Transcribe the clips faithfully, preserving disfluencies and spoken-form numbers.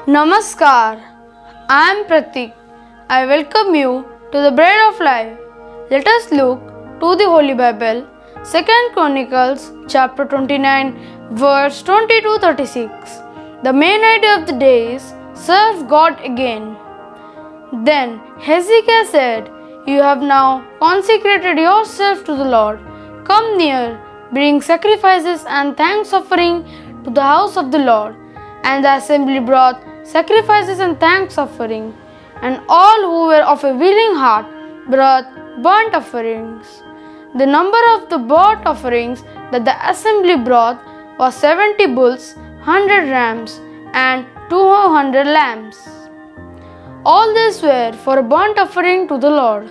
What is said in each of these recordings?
Namaskar, I am Pratik. I welcome you to the Bread of Life. Let us look to the Holy Bible, Second Chronicles chapter twenty-nine, verse twenty-two to thirty-six. The main idea of the day is serve God again. Then Hezekiah said, "You have now consecrated yourself to the Lord. Come near, bring sacrifices and thanks offering to the house of the Lord." And the assembly brought sacrifices and thanks offering, and all who were of a willing heart brought burnt offerings. The number of the burnt offerings that the assembly brought was seventy bulls, hundred rams, and two hundred lambs. All these were for a burnt offering to the Lord.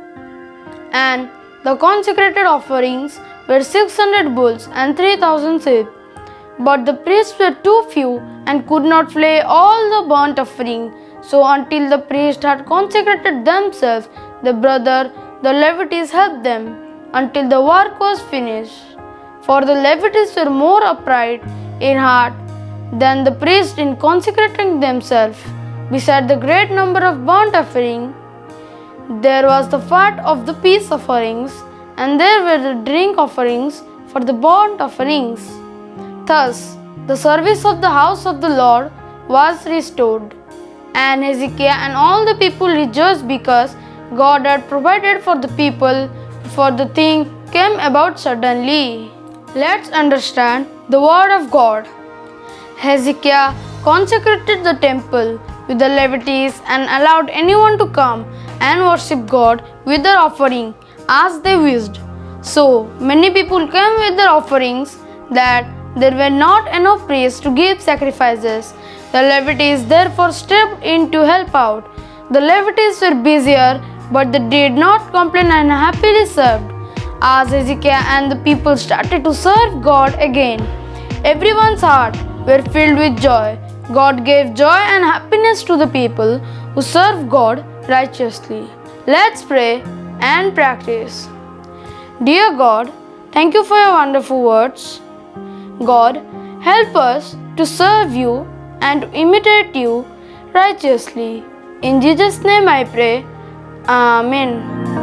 And the consecrated offerings were six hundred bulls and three thousand sheep. But the priests were too few and could not flay all the burnt offering. So until the priests had consecrated themselves, the brother, the Levites, helped them until the work was finished. For the Levites were more upright in heart than the priests in consecrating themselves. Beside the great number of burnt offering, there was the fat of the peace offerings, and there were the drink offerings for the burnt offerings. Thus, the service of the house of the Lord was restored, and Hezekiah and all the people rejoiced because God had provided for the people, for the thing came about suddenly. Let's understand the word of God. Hezekiah consecrated the temple with the Levites and allowed anyone to come and worship God with their offering as they wished. So many people came with their offerings that there were not enough priests to give sacrifices. The Levites therefore stepped in to help out. The Levites were busier, but they did not complain and happily served. As Hezekiah and the people started to serve God again, everyone's heart were filled with joy. God gave joy and happiness to the people who serve God righteously. Let's pray and practice. Dear God, thank you for your wonderful words. God, help us to serve you and to imitate you righteously. In Jesus' name I pray. Amen.